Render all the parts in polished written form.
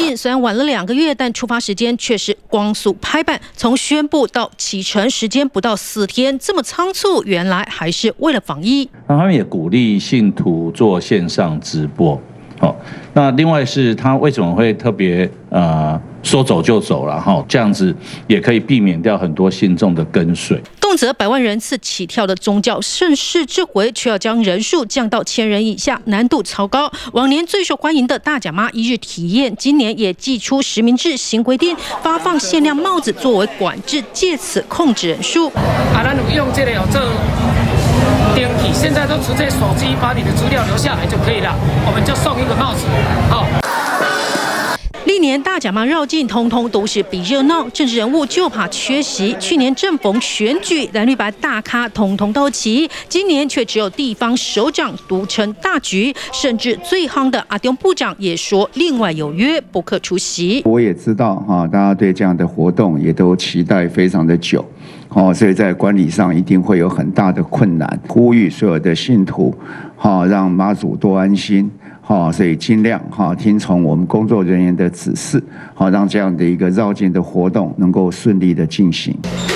进虽然晚了2个月，但出发时间却是光速拍板，从宣布到启程时间不到4天，这么仓促，原来还是为了防疫。 他们也鼓励信徒做线上直播。那另外是他为什么会特别说走就走了哈？这样子也可以避免掉很多信众的跟随。 动辄100万人次起跳的宗教盛事，这回却要将人数降到1000人以下，难度超高。往年最受欢迎的大甲妈1日体验，今年也祭出实名制新规定，发放限量帽子作为管制，借此控制人数。 咱有用这个有做登记，现在都直接手机把你的资料留下来就可以了，我们就送一个帽子，好。 历年大甲妈绕境，通通都是比热闹，政治人物就怕缺席。去年正逢选举，蓝绿白大咖通通到齐，今年却只有地方首长独撑大局，甚至最夯的阿中部长也说另外有约，不可出席。 我也知道大家对这样的活动也都期待非常的久，所以在管理上一定会有很大的困难。呼吁所有的信徒，让妈祖多安心。所以尽量听从我们工作人员的指示，让这样的一个绕境的活动能够顺利的进行。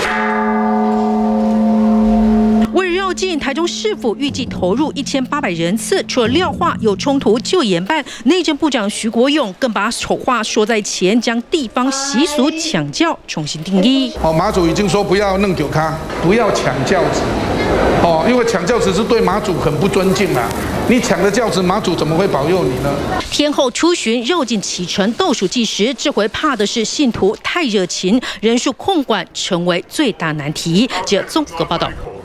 为绕境，台中市府预计投入1800人次，除了廖化有冲突就严办。内政部长徐国勇更把丑话说在前，将地方习俗抢轿重新定义。 马祖已经说不要弄酒咖，不要抢轿子，因为抢轿子是对马祖很不尊敬啊。你抢了轿子，马祖怎么会保佑你呢？ 天后出巡绕境启程倒数计时，这回怕的是信徒太热情，人数控管成为最大难题。记者综合报道。